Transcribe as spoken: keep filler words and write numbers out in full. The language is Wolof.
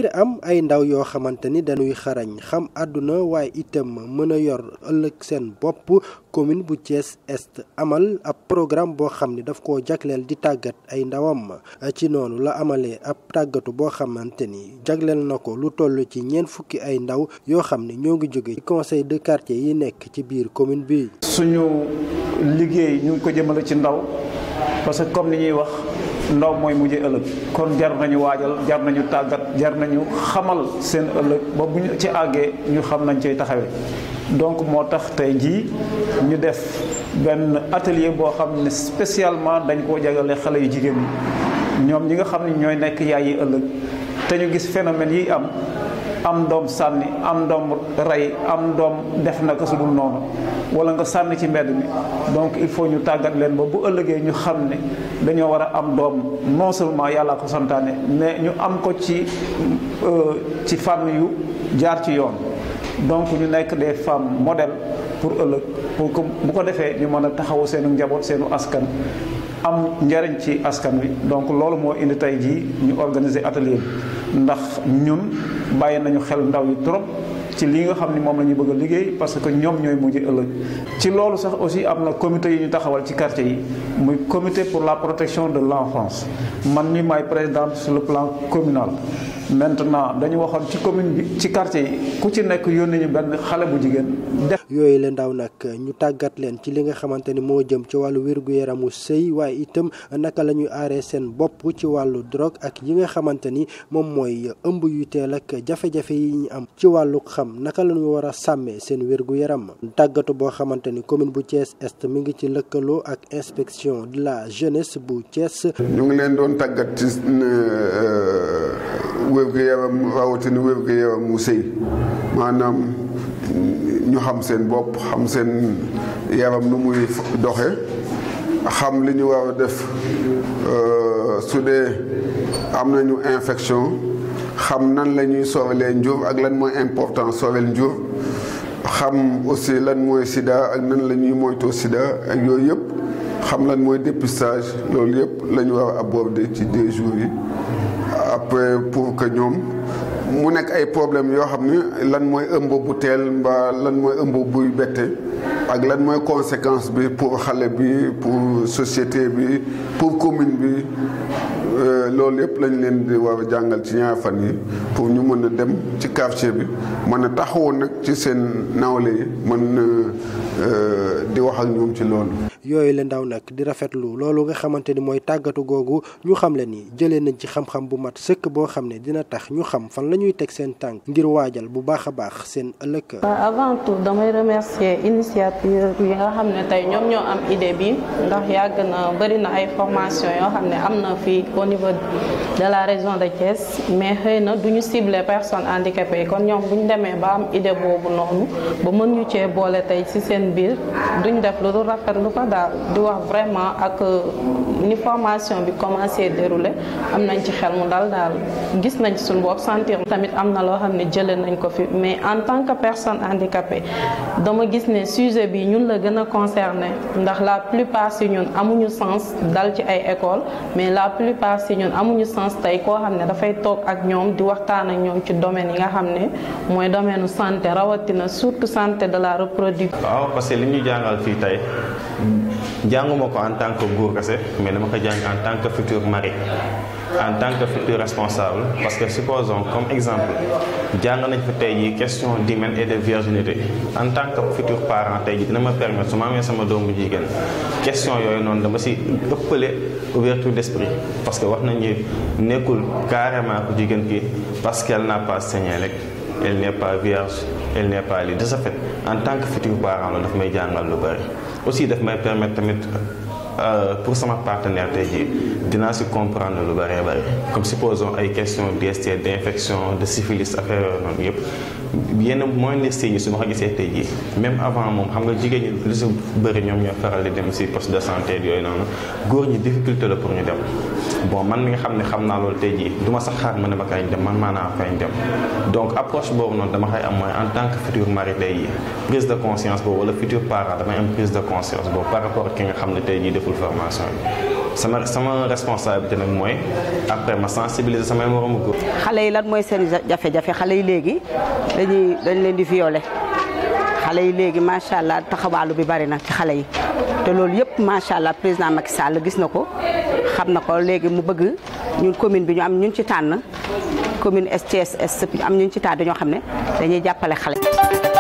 ngir am ay ndaw yoo xamante ni dañuy xarañ xam àdduna waaye itam mën a yor ëllëg seen bopp commune bu Thiès Est amal ab programme boo xam ne daf koo jagleel di tàggat ay ndawam ci noonu la amalee ab tàggatu boo xamante ni jagleel na ko lu toll ci ñeent fukki ay ndaw yoo xam ne ñoo ngi jóge ci conseil de quartier yi nekk ci biir commune bi. suñu liggéey ñu ngi ko jëmale ci ndaw parce que comme ni ñuy wax ndaw mooy mujjee ëllëg kon jar nañu waajal jar nañu tàggat jar nañu xamal seen ëllëg ba bu ñu ci àggee ñu xam nañ cay taxawee. donc moo tax tey jii ñu def benn atelier boo xam ne spécialement dañ koo jagale xale yu jigéen ñi ñoom ñi nga xam ne ñooy nekk yaay yi ëllëg te ñu gis phénomène yi am am doom sànni am doom rey am doom def naka su dul noonu wala nga sànni ci mbedd mi donc il faut ñu tàggat leen ba bu ëllëgee ñu xam ne dañoo war a am doom non seulement yàlla ko santaane mais ñu am ko ci ci fànn yu jaar ci yoon. donc ñu nekk des femmes modèles pour ëllëg pour que bu ko defee ñu mën a taxawu seenu njaboot seenu askan am njariñ ci askan wi donc loolu moo indi tey jii ñu organiser atelier bi ndax ñun bàyyi nañu xel ndaw yi trop ci li nga xam ni moom la ñu bëgg a liggéey parce que ñoom ñooy mujj ëllëg ci loolu sax aussi am na comité yi ñu taxawal ci quartier yi muy comité pour la protection de l'enfance man mi maay présidente sur le plan communal. maintenant dañu waxoon ci commune bi ci quartier yi ku ci nekk yónnee ñu benn xale bu jigéen def yooyu la ndaw nag ñu tàggat leen ci li nga xamante ni moo jëm ci wàllu wér-gu-yaramu sëy waaye itam naka la ñuy aaree seen bopp ci wàllu drogue ak yi nga xamante ni moom mooy ëmb yu teel ak jafe-jafe yi ñu am ci wàllu xam naka la ñu war a sàmmee seen wér-gu-yaram tàggatu boo xamante ni commune bu Thiès Est mi ngi ci lëkkaloo ak inspection de la jeunesse bu Thiès. ñu ngi leen doon tàggat ci wér-gu-yaram rawatina wér-gu-yaram mu sëy maanaam ñu xam seen bopp xam seen yaram nu muy doxe xam li ñu war a def su dee am nañu infection xam nan la ñuy sooralee njur ak lan mooy important sooreel njur xam aussi lan mooy sida ak nan la ñuy moytoo sida ak yooyu yëpp xam lan mooy dépistage loolu yëpp la ñu war a aborder ci deux jours yi après pour que ñoom mu nekk ay problème yoo xam ne lan mooy ëmb bu teel mbaa lan mooy ëmb buy bette ak lan mooy conséquence bi pour xale bi pour société bi pour commune bi loolu yëpp lañ leen di war a jàngal ci ñaar fan yi pour ñu mën a dem ci quartier bi mën a taxawoon nag ci seen nawle yi mën di wax ak ñoom ci loolu. yooyu la ndaw nag di rafetlu loolu nga xamante ni mooy tàggatu googu ñu xam le ni jëlee nañ ci xam-xam bu mat sëkk boo xam ne dina tax ñu xam fan la ñuy teg seen tànk ngir waajal bu baax a baax seen ëllëg. avant tout damay remercier initiative yi nga xam ne tey ñoom ñoo am idée bi ndax yàgg na bëri na ay formation yoo xam ne am na fii au niveau de la région de Thiès mais xëy na du ñu cibler personnes handicapées yi kon ñoom bu ñu demee ba am idée boobu noonu ba mën ñu cee boole tey ci seen biir duñ def lu dul rafetlu ko daal di wax vraiment ak ni formation bi commencé dérouler am nañ ci xel mu dal daal gis nañ ci suñu bopp sentir tamit am na loo xam ne jëlee nañ ko fi mais en tant que personne handicapée dama gis ne sujet bi ñun la gën a concerné ndax la plupart si ñun amuñu sens dal ci ay école mais la plupart si ñun amuñu sens tey koo xam ne dafay toog ak ñoom di waxtaan ak ñoom ci domaine yi nga xam ne mooy domaine santé rawatina surtout santé de la reproduction. waaw parce que li ñu jàngal fii tey jànguma ko en tant que góor kese mais dama ko jàng en tant que futur mari en tant que futur responsable parce que supposons comme exemple jàng nañ fa tey jii question d'hymen et de virginité en tant que futur parent tey jii dina ma permettre su ma amee sama doomu jigéen question yooyu noonu dama si ëppale ouverture d'esprit parce que wax nañu nekkul carrément ku jigéen ki parce qu'elle n'a pas saigné rek elle n'est pas vierge elle n'est pas libre de ce fait en tant que futur parent la daf may jàngal lu bari aussi daf may permettre tamit pour sama partenaire tey jii dinaa si comprendre lu bari bari comme supposons ay questions D S T d'infection de syphilis affaire yooyu noonu yëpp yenn mooy ne signes su ma ko gisee tey jii même avant moom xam nga jigéen ñi lu si bëri ñoom ñoo faral di dem si poste de santé yooyu noonu góor ñi difficulté la pour ñu dem bon man mi nga xam ne xam naa loolu tey jii du ma sax xaar ma ne ma kañ dem man maanaam kañ dem donc approche boobu noonu dama koy am mooy en tant que futur mari tey jii prise de conscience boobu wala futur parent damay am prise de conscience boobu par rapport ak ki nga xam ne tey jii deful formation bi sama sama responsabilité nag mooy après ma sensibiliser samay moromu góor. xale yi lan mooy seen jafe-jafe xale yi léegi dañuy dañ leen di violer xale yi léegi macha allah taxawaalu bi bari na ci xale yi te loolu yëpp macha allah président Macky Sall gis na ko xam na ko léegi mu bëgg ñun commune bi ñu am ñun ci tànn commune Thiès Est am ñun ci tànn dañoo xam ne dañuy jàppale xale.